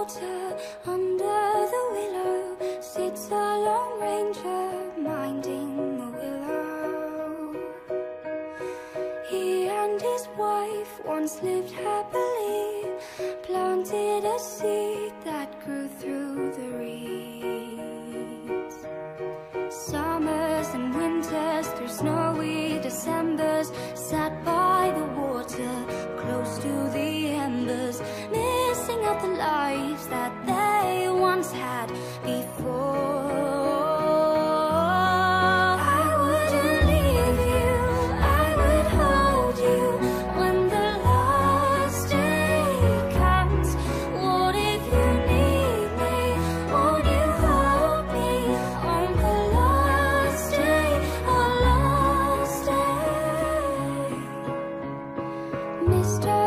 water, under the willow, sits a lone ranger minding the willow. He and his wife once lived happily, planted a seed that grew through the reeds. Summers and winters, through snowy Decembers, sat by the water, close to the embers, missing out the lives that they once had before. I wouldn't leave you, I would hold you when the last day comes. What if you need me? Won't you hold me on the last day, oh last day? Mr.